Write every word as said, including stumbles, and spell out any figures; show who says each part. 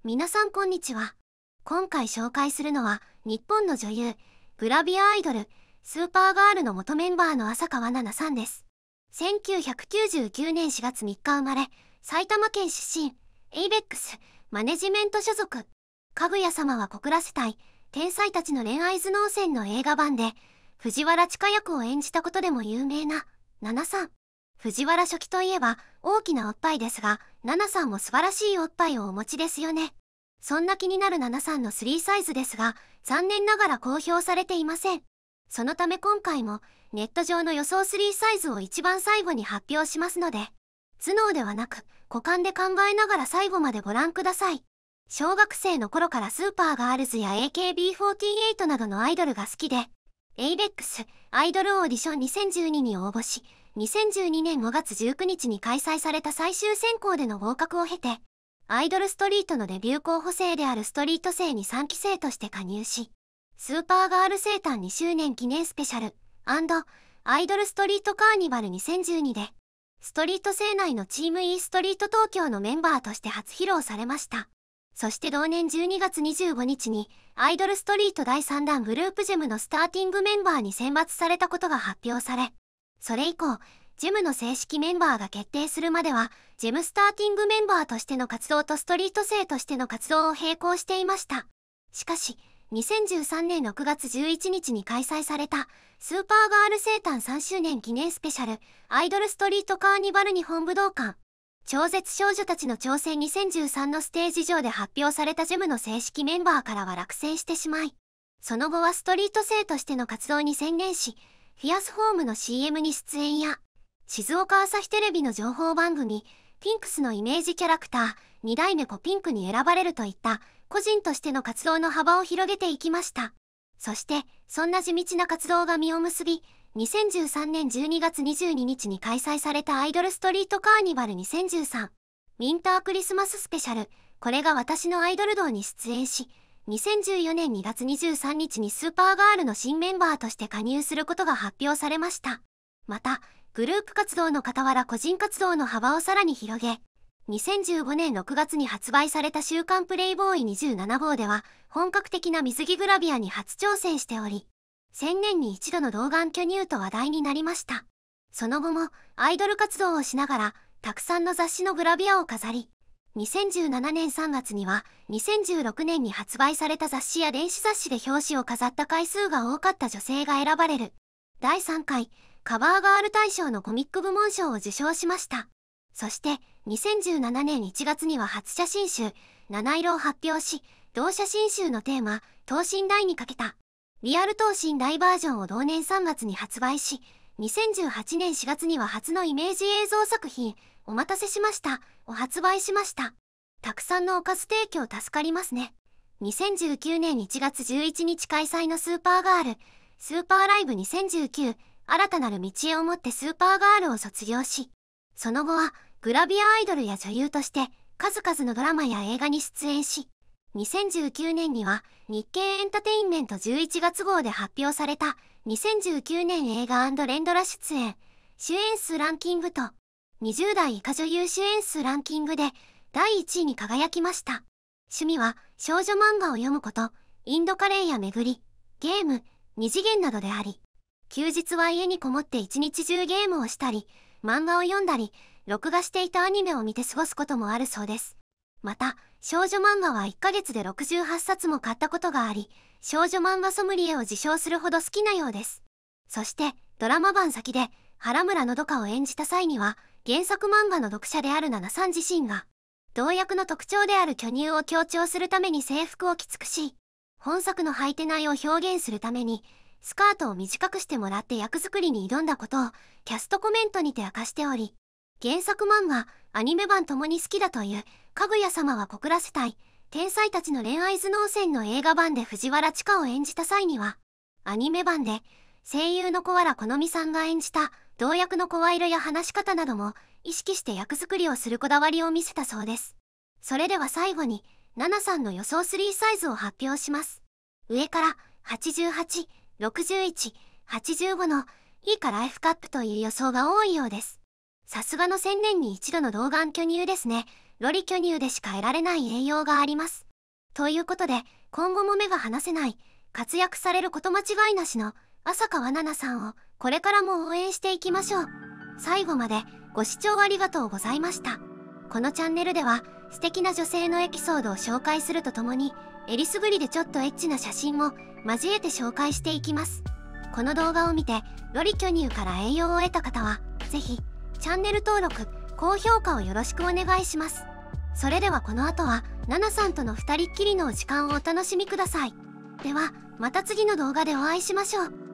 Speaker 1: 皆さんこんにちは。今回紹介するのは日本の女優、グラビアアイドル、スーパーガールの元メンバーの浅川奈々さんです。せんきゅうひゃくきゅうじゅうきゅうねんしがつみっか生まれ、埼玉県出身、エイベックス、マネジメント所属。かぐや様は告らせたい、天才たちの恋愛頭脳戦の映画版で、藤原千佳役を演じたことでも有名な、奈々さん。藤原初期といえば大きなおっぱいですが、奈々さんも素晴らしいおっぱいをお持ちですよね。そんな気になる奈々さんのスリーサイズですが、残念ながら公表されていません。そのため今回もネット上の予想スリーサイズを一番最後に発表しますので、頭脳ではなく五感で考えながら最後までご覧ください。小学生の頃からスーパーガールズや エーケービーフォーティーエイト などのアイドルが好きで、エイベックスアイドルオーディションにせんじゅうにに応募し、にせんじゅうにねんごがつじゅうくにちに開催された最終選考での合格を経て、アイドルストリートのデビュー候補生であるストリート生にさんき生として加入し、スーパーガール生誕にしゅうねん記念スペシャル&アイドルストリートカーニバルにせんじゅうにで、ストリート生内のチーム E ストリート東京のメンバーとして初披露されました。そして同年じゅうにがつにじゅうごにちに、アイドルストリートだいさんだんグループジェムのスターティングメンバーに選抜されたことが発表され、それ以降、ジェムの正式メンバーが決定するまでは、ジェムスターティングメンバーとしての活動とストリート生としての活動を並行していました。しかし、にせんじゅうさんねんろくがつじゅういちにちに開催された、スーパーガール生誕さんしゅうねん記念スペシャル、アイドルストリートカーニバル日本武道館、超絶少女たちの挑戦にせんじゅうさんのステージ上で発表されたジェムの正式メンバーからは落選してしまい、その後はストリート生としての活動に専念し、フィアスホームの シーエム に出演や、静岡朝日テレビの情報番組、ピンクスのイメージキャラクター、に代目子ピンクに選ばれるといった、個人としての活動の幅を広げていきました。そして、そんな地道な活動が実を結び、にせんじゅうさんねんじゅうにがつにじゅうににちに開催されたアイドルストリートカーニバルにせんじゅうさん、ウィンタークリスマススペシャル、これが私のアイドル道に出演し、にせんじゅうよねんにがつにじゅうさんにちにスーパーガールの新メンバーとして加入することが発表されました。また、グループ活動の傍ら個人活動の幅をさらに広げ、にせんじゅうごねんろくがつに発売された週刊プレイボーイにじゅうななごうでは、本格的な水着グラビアに初挑戦しており、せんねんに一度の童顔巨乳と話題になりました。その後も、アイドル活動をしながら、たくさんの雑誌のグラビアを飾り、にせんじゅうななねんさんがつには、にせんじゅうろくねんに発売された雑誌や電子雑誌で表紙を飾った回数が多かった女性が選ばれる、だいさんかい、カバーガール大賞のコミック部門賞を受賞しました。そして、にせんじゅうななねんいちがつには初写真集、七色を発表し、同写真集のテーマ、等身大にかけた、リアル等身大バージョンを同年さんがつに発売し、にせんじゅうはちねんしがつには初のイメージ映像作品、お待たせしました、を発売しました。たくさんのおかず提供助かりますね。にせんじゅうきゅうねんいちがつじゅういちにち開催のスーパーガール、スーパーライブにせんじゅうきゅう、新たなる道へをもってスーパーガールを卒業し、その後はグラビアアイドルや女優として数々のドラマや映画に出演し、にせんじゅうきゅうねんには日経エンタテインメントじゅういちがつごうで発表されたにせんじゅうきゅうねん映画&連ドラ出演、主演数ランキングとにじゅうだい以下女優主演数ランキングでだいいちいに輝きました。趣味は少女漫画を読むこと、インドカレーや巡り、ゲーム、二次元などであり、休日は家にこもって一日中ゲームをしたり、漫画を読んだり、録画していたアニメを見て過ごすこともあるそうです。また、少女漫画はいっかげつでろくじゅうはっさつも買ったことがあり、少女漫画ソムリエを自称するほど好きなようです。そして、ドラマ版先で原村のどかを演じた際には、原作漫画の読者である奈々さん自身が、同役の特徴である巨乳を強調するために制服をきつくし、本作の履いてないを表現するために、スカートを短くしてもらって役作りに挑んだことをキャストコメントにて明かしており、原作漫画、アニメ版ともに好きだというかぐや様は告らせたい、天才たちの恋愛頭脳戦の映画版で藤原千佳を演じた際には、アニメ版で声優の小原好美さんが演じた同役の声色や話し方なども意識して役作りをするこだわりを見せたそうです。それでは最後に、奈々さんの予想スリーサイズを発表します。上からはちじゅうはち、ろくじゅういち、はちじゅうごの E から F カップという予想が多いようです。さすがのせんねんに一度の童顔巨乳ですね。 ロリ巨乳でしか得られない栄養があります。ということで、今後も目が離せない、活躍されること間違いなしの浅川奈々さんをこれからも応援していきましょう。最後までご視聴ありがとうございました。このチャンネルでは素敵な女性のエピソードを紹介するとともに、えりすぐりでちょっとエッチな写真も交えて紹介していきます。この動画を見てロリ巨乳から栄養を得た方はぜひチャンネル登録、高評価をよろしくお願いします。それではこの後はナナさんとのふたりっきりのお時間をお楽しみください。ではまた次の動画でお会いしましょう。